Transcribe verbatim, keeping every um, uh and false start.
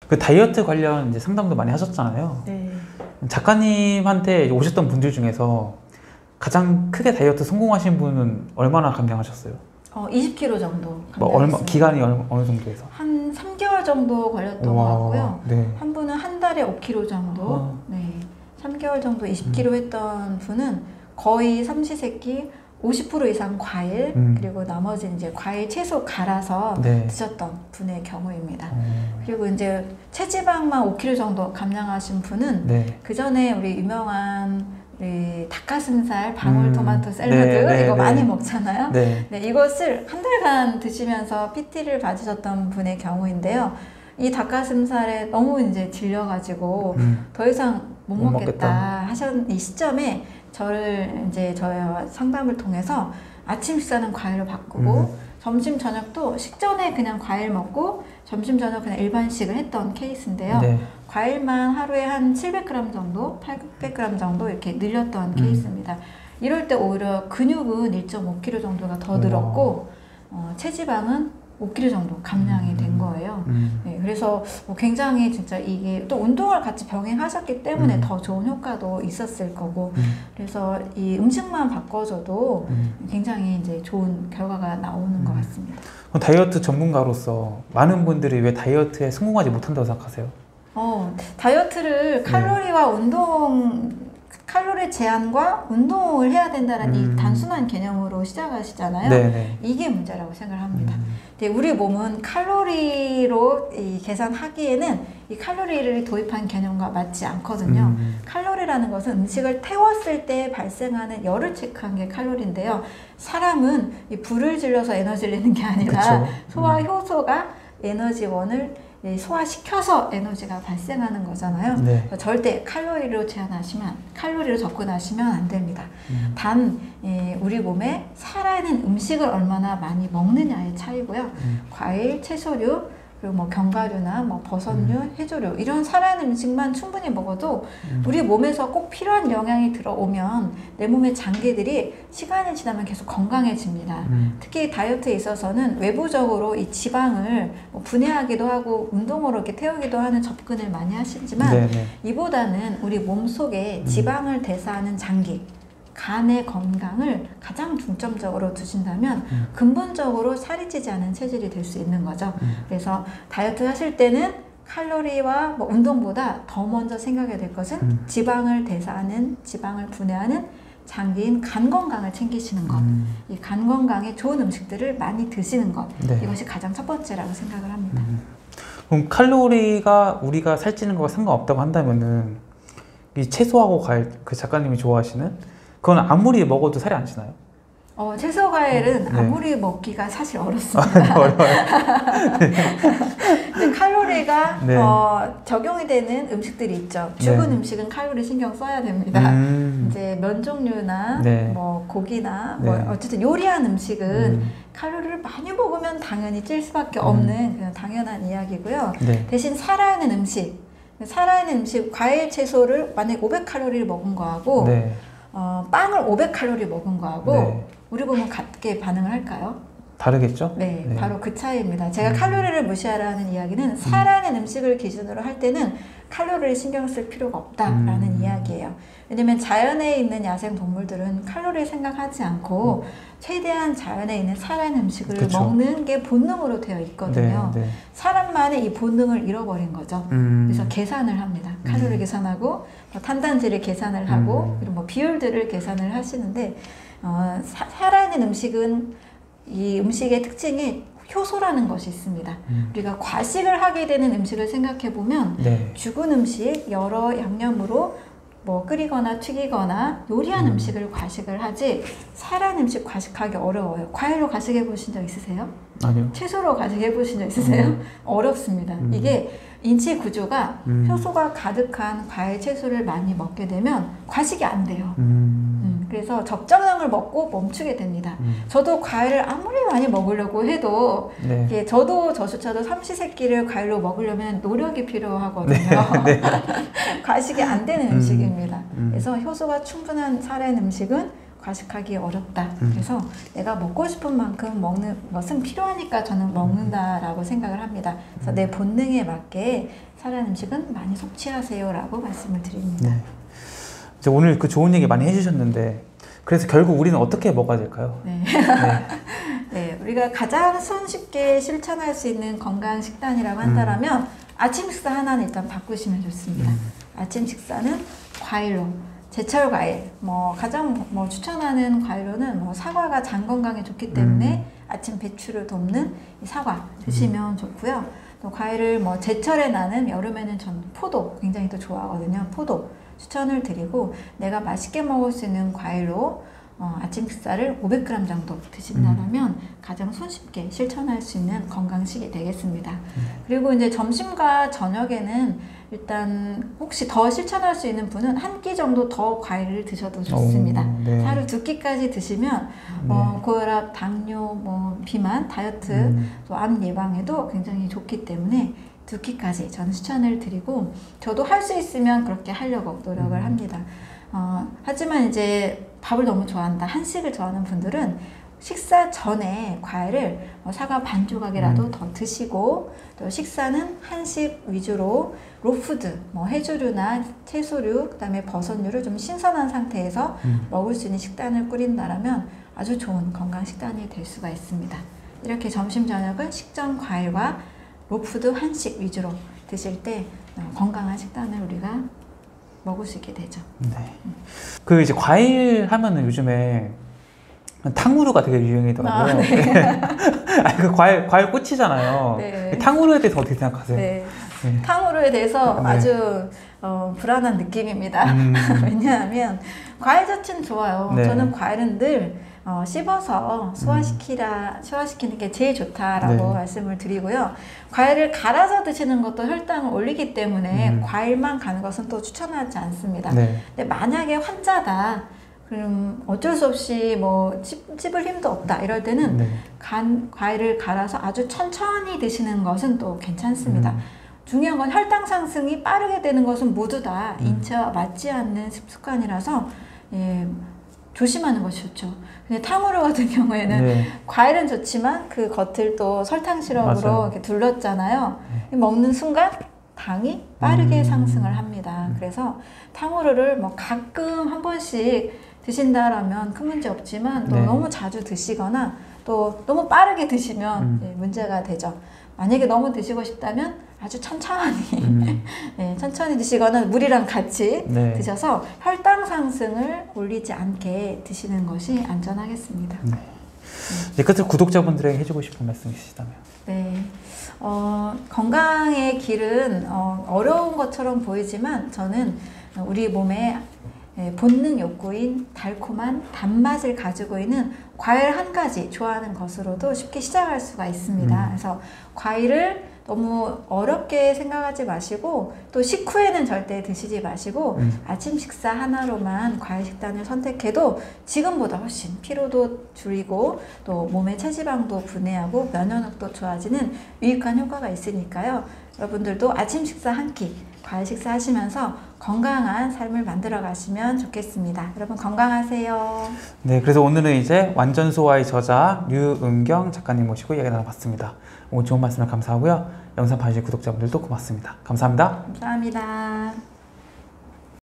그 다이어트 관련 이제 상담도 많이 하셨잖아요. 네. 작가님한테 오셨던 분들 중에서 가장 크게 다이어트 성공하신 분은 얼마나 감량하셨어요? 어, 이십 킬로그램 정도. 뭐 얼마 기간이 어느, 어느 정도에서? 한 삼 개월 정도 걸렸던 와, 것 같고요. 네. 한 분은 한 달에 오 킬로그램 정도. 어. 네. 삼 개월 정도 이십 킬로그램 했던 분은 거의 삼시세끼 오십 퍼센트 이상 과일, 음. 그리고 나머지 이제 과일 채소 갈아서 네. 드셨던 분의 경우입니다. 어. 그리고 이제 체지방만 오 킬로그램 정도 감량하신 분은 네. 그 전에 우리 유명한 우리 닭가슴살 방울토마토 음. 샐러드 네, 네, 이거 네. 많이 먹잖아요. 네. 네, 이것을 한 달간 드시면서 피티를 받으셨던 분의 경우인데요. 이 닭가슴살에 너무 이제 질려가지고 음. 더 이상 못, 못 먹겠다, 먹겠다. 하셨 이 시점에 저를 이제 저의 상담을 통해서 아침 식사는 과일로 바꾸고 음. 점심 저녁도 식전에 그냥 과일 먹고 점심 저녁 그냥 일반식을 했던 케이스인데요. 네. 과일만 하루에 한 칠백 그램 정도, 팔백 그램 정도 이렇게 늘렸던 음. 케이스입니다. 이럴 때 오히려 근육은 일 점 오 킬로그램 정도가 더 늘었고 어, 체지방은 오 킬로그램 정도 감량이 음. 된 거예요. 음. 네, 그래서 뭐 굉장히 진짜 이게 또 운동을 같이 병행하셨기 때문에 음. 더 좋은 효과도 있었을 거고, 음. 그래서 이 음식만 바꿔줘도 음. 굉장히 이제 좋은 결과가 나오는 음. 것 같습니다. 그럼 다이어트 전문가로서 많은 분들이 왜 다이어트에 성공하지 못한다고 생각하세요? 어, 다이어트를 칼로리와 운동, 칼로리 제한과 운동을 해야 된다는 음. 이 단순한 개념으로 시작하시잖아요. 네네. 이게 문제라고 생각을 합니다. 음. 근데 우리 몸은 칼로리로 이 계산하기에는 이 칼로리를 도입한 개념과 맞지 않거든요. 음. 칼로리라는 것은 음식을 태웠을 때 발생하는 열을 체크한 게 칼로리인데요. 사람은 이 불을 질러서 에너지를 내는 게 아니라 그쵸. 소화 음. 효소가 에너지원을 소화시켜서 에너지가 발생하는 거잖아요. 네. 그래서 절대 칼로리로 제한하시면, 칼로리로 접근하시면 안 됩니다. 음. 단 예, 우리 몸에 살아있는 음식을 얼마나 많이 먹느냐의 차이고요. 음. 과일, 채소류, 그리고 뭐 견과류나 뭐 버섯류, 음. 해조류 이런 살아있는 음식만 충분히 먹어도 음. 우리 몸에서 꼭 필요한 영양이 들어오면 내 몸의 장기들이 시간이 지나면 계속 건강해집니다. 음. 특히 다이어트에 있어서는 외부적으로 이 지방을 뭐 분해하기도 하고 운동으로 이렇게 태우기도 하는 접근을 많이 하시지만 네네. 이보다는 우리 몸속에 음. 지방을 대사하는 장기, 간의 건강을 가장 중점적으로 두신다면 음. 근본적으로 살이 찌지 않은 체질이 될 수 있는 거죠. 음. 그래서 다이어트 하실 때는 칼로리와 뭐 운동보다 더 먼저 생각해야 될 것은 음. 지방을 대사하는, 지방을 분해하는 장기인 간 건강을 챙기시는 것. 음. 이 간 건강에 좋은 음식들을 많이 드시는 것. 네. 이것이 가장 첫 번째라고 생각을 합니다. 음. 그럼 칼로리가 우리가 살찌는 거와 상관없다고 한다면은 이 채소하고 과일, 그 작가님이 좋아하시는 그건 아무리 먹어도 살이 안 찌나요? 어, 채소 과일은 네. 아무리 먹기가 사실 어렵습니다. 어려워요. 근데 칼로리가 네. 어, 적용이 되는 음식들이 있죠. 죽은 네. 음식은 칼로리 신경 써야 됩니다. 음. 이제 면 종류나 네. 뭐 고기나 네. 뭐 어쨌든 요리한 음식은 음. 칼로리를 많이 먹으면 당연히 찔 수밖에 없는 그냥 당연한 이야기고요. 네. 대신 살아있는 음식, 살아있는 음식, 과일, 채소를 만약 오백 칼로리를 먹은 거하고 네. 어, 빵을 오백 칼로리 먹은 거하고 네. 우리 몸은 같게 반응을 할까요? 다르겠죠? 네, 네. 바로 그 차이입니다. 제가 음. 칼로리를 무시하라는 이야기는 살아있는 음식을 기준으로 할 때는 칼로리를 신경 쓸 필요가 없다라는 음. 이야기예요. 왜냐면 자연에 있는 야생 동물들은 칼로리 생각하지 않고 음. 최대한 자연에 있는 살아있는 음식을 그쵸. 먹는 게 본능으로 되어 있거든요. 네, 네. 사람만의 이 본능을 잃어버린 거죠. 음. 그래서 계산을 합니다. 칼로리 음. 계산하고 뭐 탄단지를 계산을 하고 음. 그리고 뭐 비율들을 계산을 하시는데 어, 사, 살아있는 음식은 이 음식의 특징이 효소라는 것이 있습니다. 음. 우리가 과식을 하게 되는 음식을 생각해 보면 네. 죽은 음식 여러 양념으로 뭐 끓이거나 튀기거나 요리한 음. 음식을 과식을 하지 살아있는 음식 과식하기 어려워요. 과일로 과식해 보신 적 있으세요? 아니요. 채소로 과식해 보신 적 있으세요? 음. 어렵습니다. 음. 이게 인체 구조가 음. 효소가 가득한 과일, 채소를 많이 먹게 되면 과식이 안 돼요. 음. 음, 그래서 적정량을 먹고 멈추게 됩니다. 음. 저도 과일을 아무리 많이 먹으려고 해도 네. 이게 저도 저조차도 삼시세끼를 과일로 먹으려면 노력이 필요하거든요. 네. 과식이 안 되는 음. 음식입니다. 음. 그래서 효소가 충분한 살아있는 음식은 과식하기 어렵다. 음. 그래서 내가 먹고 싶은 만큼 먹는 것은 필요하니까 저는 먹는다라고 생각을 합니다. 그래서 내 본능에 맞게 사려는 음식은 많이 섭취하세요라고 말씀을 드립니다. 네. 이제 오늘 그 좋은 얘기 많이 해주셨는데 그래서 결국 우리는 어떻게 먹어야 될까요? 네. 네. 네, 우리가 가장 손쉽게 실천할 수 있는 건강 식단이라고 한다면 음. 아침 식사 하나는 일단 바꾸시면 좋습니다. 음. 아침 식사는 과일로, 제철 과일, 뭐 가장 뭐 추천하는 과일로는 뭐 사과가 장 건강에 좋기 때문에 음. 아침 배출을 돕는 사과 드시면 음. 좋고요. 또 과일을 뭐 제철에 나는 여름에는 전 포도 굉장히 또 좋아하거든요. 포도 추천을 드리고 내가 맛있게 먹을 수 있는 과일로 어, 아침 식사를 오백 그램 정도 드신다면 음. 가장 손쉽게 실천할 수 있는 건강식이 되겠습니다. 음. 그리고 이제 점심과 저녁에는 일단 혹시 더 실천할 수 있는 분은 한 끼 정도 더 과일을 드셔도 좋습니다. 오, 네. 하루 두 끼까지 드시면 네. 어, 고혈압, 당뇨, 뭐 비만, 다이어트, 음. 또 암 예방에도 굉장히 좋기 때문에 두 끼까지 저는 추천을 드리고 저도 할 수 있으면 그렇게 하려고 노력을 음. 합니다. 어, 하지만 이제 밥을 너무 좋아한다, 한식을 좋아하는 분들은 식사 전에 과일을 뭐 사과 반 조각이라도 음. 더 드시고 또 식사는 한식 위주로 로푸드, 뭐 해조류나 채소류, 그 다음에 버섯류를 좀 신선한 상태에서 음. 먹을 수 있는 식단을 꾸린다면 아주 좋은 건강 식단이 될 수가 있습니다. 이렇게 점심 저녁은 식전 과일과 로푸드 한식 위주로 드실 때 건강한 식단을 우리가 먹을 수 있게 되죠. 네. 음. 그 이제 과일 하면은 요즘에 탕후루가 되게 유행이더라고요. 아, 네. 아니, 그 과일 과일 꽃이잖아요. 네. 탕후루에 대해서 어떻게 생각하세요? 네. 네. 탕후루에 대해서 네. 아주 어, 불안한 느낌입니다. 음. 왜냐하면 과일 자체는 좋아요. 네. 저는 과일은 늘 어, 씹어서 소화시키라, 음. 소화시키는 게 제일 좋다라고 네. 말씀을 드리고요. 과일을 갈아서 드시는 것도 혈당을 올리기 때문에 음. 과일만 가는 것은 또 추천하지 않습니다. 네. 근데 만약에 환자다, 그럼 어쩔 수 없이 뭐 씹, 씹을 힘도 없다 이럴 때는 네. 간, 과일을 갈아서 아주 천천히 드시는 것은 또 괜찮습니다. 음. 중요한 건 혈당 상승이 빠르게 되는 것은 모두 다 음. 인체와 맞지 않는 습관이라서 예, 조심하는 것이 좋죠. 근데 탕후루 같은 경우에는 네. 과일은 좋지만 그 겉을 또 설탕 시럽으로 맞아요. 이렇게 둘렀잖아요. 네. 먹는 순간 당이 빠르게 음. 상승을 합니다. 음. 그래서 탕후루를 뭐 가끔 한 번씩 드신다라면 큰 문제 없지만 또 네. 너무 자주 드시거나 또 너무 빠르게 드시면 음. 네, 문제가 되죠. 만약에 너무 드시고 싶다면 아주 천천히 음. 네, 천천히 드시거나 물이랑 같이 네. 드셔서 혈당 상승을 올리지 않게 드시는 것이 안전하겠습니다. 네. 네. 이제 끝으로 구독자분들에게 해주고 싶은 말씀 있으시다면? 네, 어, 건강의 길은 어, 어려운 것처럼 보이지만 저는 우리 몸에 본능 욕구인 달콤한 단맛을 가지고 있는 과일 한 가지 좋아하는 것으로도 쉽게 시작할 수가 있습니다. 음. 그래서 과일을 너무 어렵게 생각하지 마시고 또 식후에는 절대 드시지 마시고 음. 아침 식사 하나로만 과일 식단을 선택해도 지금보다 훨씬 피로도 줄이고 또 몸의 체지방도 분해하고 면역력도 좋아지는 유익한 효과가 있으니까요. 여러분들도 아침 식사 한 끼 과일 식사 하시면서 건강한 삶을 만들어 가시면 좋겠습니다. 여러분 건강하세요. 네, 그래서 오늘은 이제 완전 소화의 저자 류은경 작가님 모시고 이야기 나눠봤습니다. 오늘 좋은 말씀을 감사하고요. 영상 봐주신 구독자분들도 고맙습니다. 감사합니다. 감사합니다.